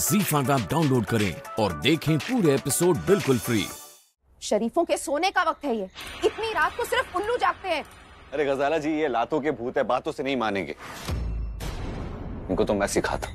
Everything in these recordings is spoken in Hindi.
ZEE5 ऐप डाउनलोड करें और देखें पूरे एपिसोड बिल्कुल फ्री। शरीफों के सोने का वक्त है ये। इतनी रात को सिर्फ उल्लू जागते हैं। अरे गजाला जी, ये लातों के भूत है, बातों से नहीं मानेंगे। इनको तो मैं सिखाता।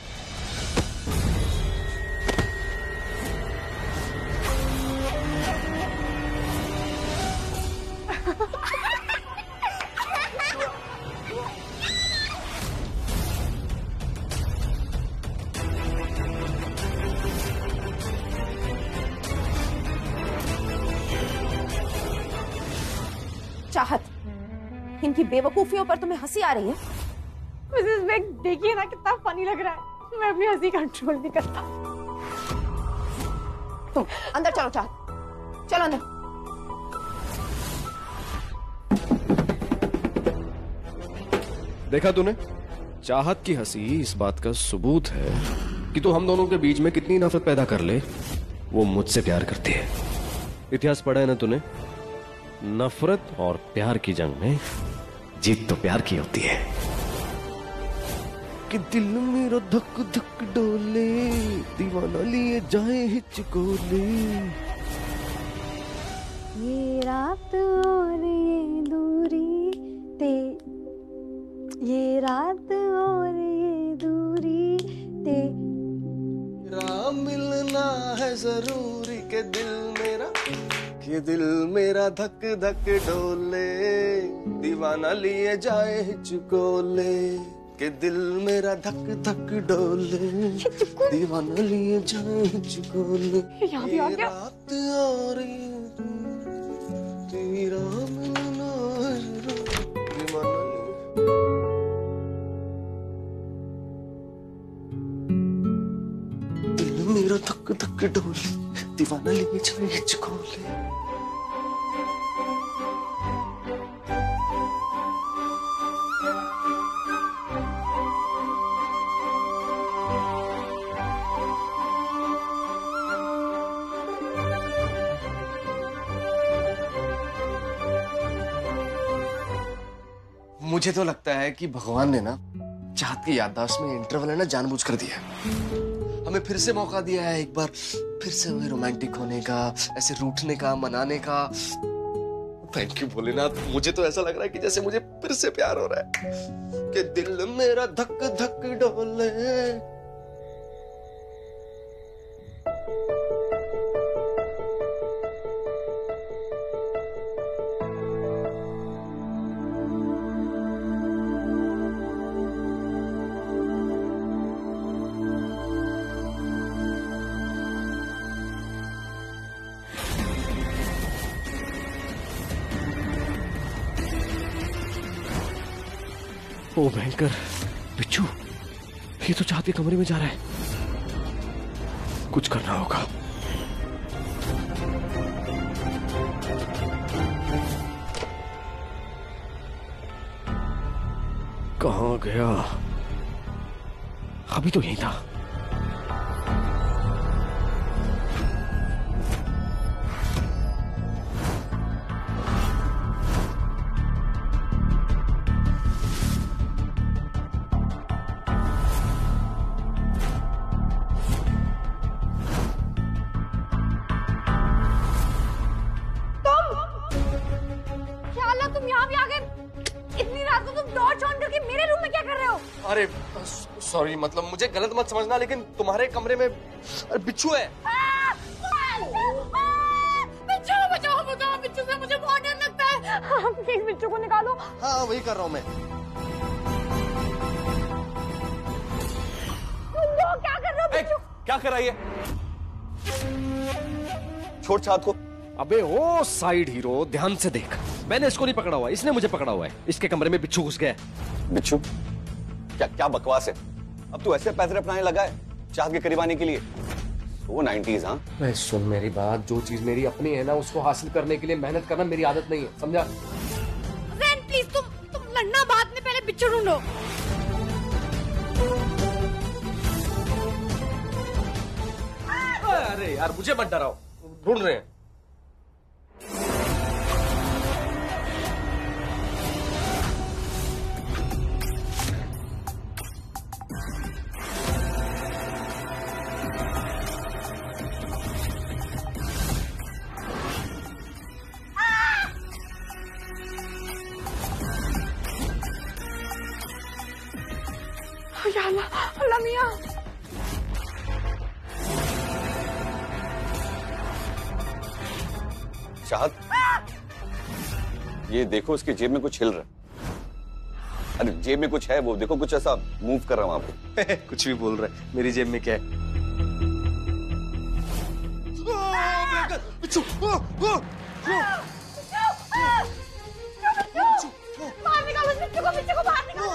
चाहत, इनकी बेवकूफियों पर तुम्हें हंसी आ रही है? मिसेस बेग, देखिए ना कितना फनी लग रहा है। मैं अपनी हंसी कंट्रोल नहीं करता। तुम अंदर चलो चाहत, चलो अंदर। देखा तूने? चाहत की हंसी इस बात का सबूत है कि तू हम दोनों के बीच में कितनी नफरत पैदा कर ले, वो मुझसे प्यार करती है। इतिहास पढ़ा है ना तूने? नफरत और प्यार की जंग में जीत तो प्यार की होती है। कि दिल मेरा धक धक डोले, दीवाना लिए जाए हिचकोले। ये रात और ये दूरी ये रात और ये दूरी तेरा मिलना है जरूरी के दिल मेरा धक धक डोले, दीवाना लिए जाए हिचकोले। के दिल मेरा धक धक डोले, दीवाना लिए जाए हिचकोले। यहाँ भी आ गया। रात और ये तेरा मिलना है जरूरी, दीवाना दिल मेरा धक धक डोले, दीवाना लिए जाए हिचकोले। मुझे तो लगता है कि भगवान ने ना चाहत की याददाश्त में इंटरवल है ना जानबूझ कर दिया। हमें फिर से मौका दिया है, एक बार फिर से हमें रोमांटिक होने का, ऐसे रूठने का, मनाने का। Thank you Bholenath. मुझे तो ऐसा लग रहा है कि जैसे मुझे फिर से प्यार हो रहा है। कि दिल मेरा धक धक डोले। ओ भयंकर, बिच्छू, ये तो चाहत के कमरे में जा रहा है। कुछ करना होगा। कहाँ गया? अभी तो यही था। अरे सॉरी, मतलब मुझे गलत मत समझना, लेकिन तुम्हारे कमरे में बिच्छू है। बिच्छू, बचाओ बचाओ, बिच्छू से मुझे बहुत डर लगता है। प्लीज बिच्छू को निकालो। हाँ वही कर रहा हूँ मैं। क्या कर रहे हो बिच्छू? क्या कर रही है? छोड़ चाहत को। अबे ओ साइड हीरो, ध्यान से देख। मैंने इसको नहीं पकड़ा हुआ, इसने मुझे पकड़ा हुआ है। इसके कमरे में बिच्छू घुस गया है। बिच्छू? क्या क्या बकवास है? अब तू ऐसे पैसे अपनाने लगा है चाहत के करीब आने के लिए? वो 90s। हाँ मैं सुन मेरी बात, जो चीज मेरी अपनी है ना उसको हासिल करने के लिए मेहनत करना मेरी आदत नहीं है, समझा? जैन प्लीज, तुम लड़ना बाद में, पहले बिच्छू ढूंढो। अरे यार मुझे मत डराओ, ढूंढ रहे हैं। चाहत, ये देखो इसकी जेब में कुछ हिल रहा है। अरे जेब में कुछ है, वो देखो कुछ ऐसा मूव कर रहा है वहां पे। कुछ भी बोल रहा है, मेरी जेब में क्या है? बाहर निकालो बिच्छू को बाहर निकालो।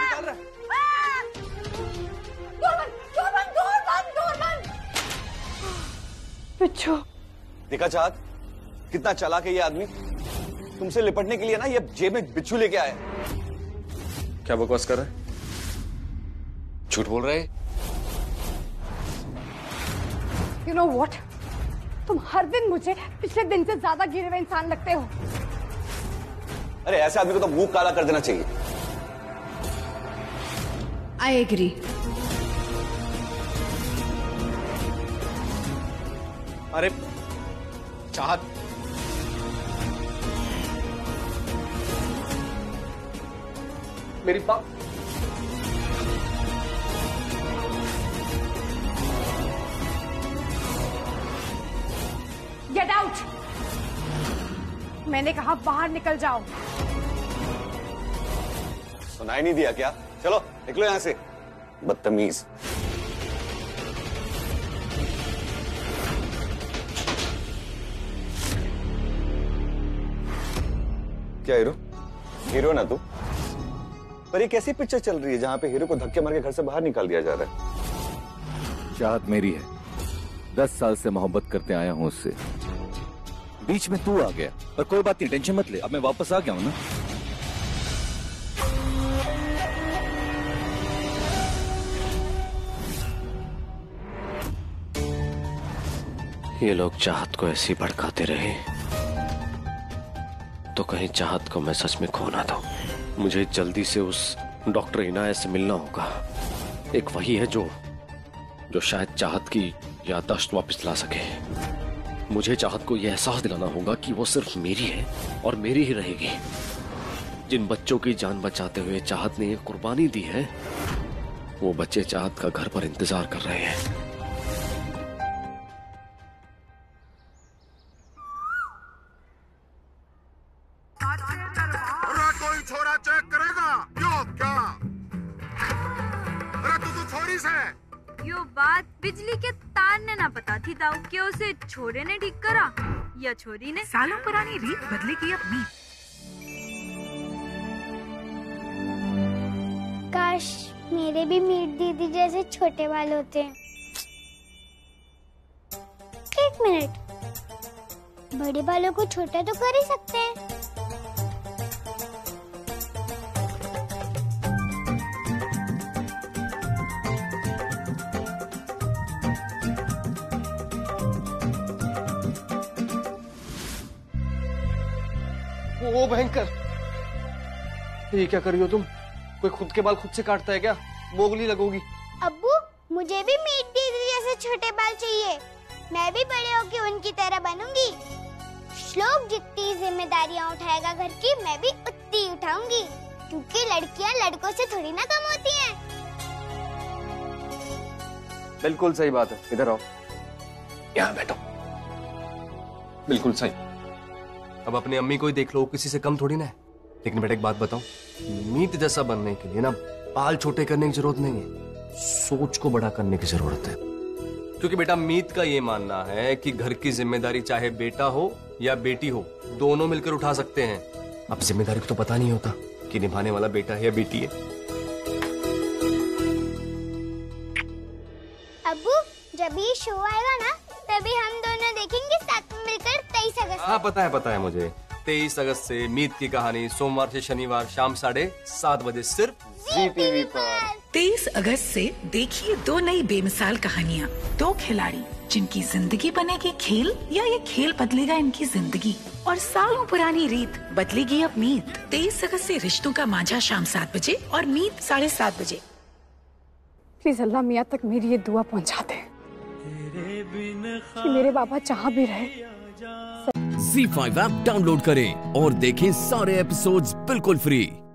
डोर बंद। बिच्छू। देखा चाहत, कितना चालाक है ये आदमी। तुमसे लिपटने के लिए ना ये जेब में बिच्छू लेके आया। क्या बकवास कर रहा है? झूठ बोल रहा है? You know what? तुम हर दिन मुझे पिछले दिन से ज्यादा गिरे हुए इंसान लगते हो। अरे ऐसे आदमी को तो मुंह काला कर देना चाहिए। I agree. अरे चाहत, मेरी बात Get out! मैंने कहा बाहर निकल जाओ। सुनाई नहीं दिया क्या? चलो निकलो यहां से, बदतमीज। क्या हीरो ना तू? पर ये कैसी पिक्चर चल रही है जहां पे हीरो को धक्के मार के घर से बाहर निकाल दिया जा रहा है? चाहत मेरी है, 10 साल से मोहब्बत करते आया हूं उससे। बीच में तू आ गया, पर कोई बात नहीं, टेंशन मत ले, अब मैं वापस आ गया हूं ना। ये लोग चाहत को ऐसे ही भड़काते रहे तो कहीं चाहत को मैं सच में खो ना दूं। मुझे जल्दी से उस डॉक्टर इनायत से मिलना होगा। एक वही है जो शायद चाहत की याददाश्त वापस ला सके। मुझे चाहत को यह एहसास दिलाना होगा कि वो सिर्फ मेरी है और मेरी ही रहेगी। जिन बच्चों की जान बचाते हुए चाहत ने ये कुर्बानी दी है, वो बच्चे चाहत का घर पर इंतजार कर रहे हैं। कोई छोरा चेक करेगा? क्यों क्या? अरे तू छोरी से यो बात बिजली के तार ने ना पता थी ताऊ कि उसे छोरे ने ठीक करा या छोरी ने। सालों पुरानी रीत बदलेगी अब मीत। काश मेरे भी मीत दीदी जैसे छोटे बाल होते। एक मिनट, बड़े बालों को छोटा तो कर ही सकते हैं। वो भयंकर, ये क्या कर रही हो तुम? कोई खुद के बाल खुद से काटता है क्या? मोगली लगोगी। अब्बू, मुझे भी मीत दीदी जैसे छोटे बाल चाहिए। मैं भी बड़े होकर उनकी तरह बनूंगी। श्लोक जितनी जिम्मेदारियां उठाएगा घर की, मैं भी उतनी उठाऊंगी, क्योंकि लड़कियां लड़कों से थोड़ी ना कम होती हैं। बिल्कुल सही बात है, इधर आओ, यहाँ बैठो। बिल्कुल सही। अब अपनी अम्मी को ही देख लो, किसी से कम थोड़ी ना है। लेकिन बेटा एक बात बताऊं, मीत जैसा बनने के लिए ना बाल छोटे करने की जरूरत नहीं है, सोच को बड़ा करने की जरूरत है। क्योंकि बेटा मीत का ये मानना है कि घर की जिम्मेदारी चाहे बेटा हो या बेटी हो, दोनों मिलकर उठा सकते हैं। अब जिम्मेदारी को तो पता नहीं होता कि निभाने वाला बेटा है या बेटी है। अब्बू, जब ये शो आएगा ना, तभी हम दोनों देखेंगे साथ में मिलकर 23 अगस्त। हाँ पता है मुझे। 23 अगस्त से मीत की कहानी सोमवार से शनिवार शाम 7:30 बजे सिर्फ जी टीवी पर। 23 अगस्त से देखिए 2 नई बेमिसाल कहानियाँ, 2 खिलाड़ी जिनकी जिंदगी बनेगी खेल या ये खेल बदलेगा इनकी जिंदगी। और सालों पुरानी रीत बदलेगी अब मीत। 23 अगस्त से रिश्तों का मांझा शाम 7 बजे और मीत 7:30 बजे। प्लीज अल्लाह मियाँ तक मेरी ये दुआ पहुंचा दे कि मेरे बाबा जहाँ भी रहे। ZEE5 ऐप डाउनलोड करें और देखें सारे एपिसोड्स बिल्कुल फ्री।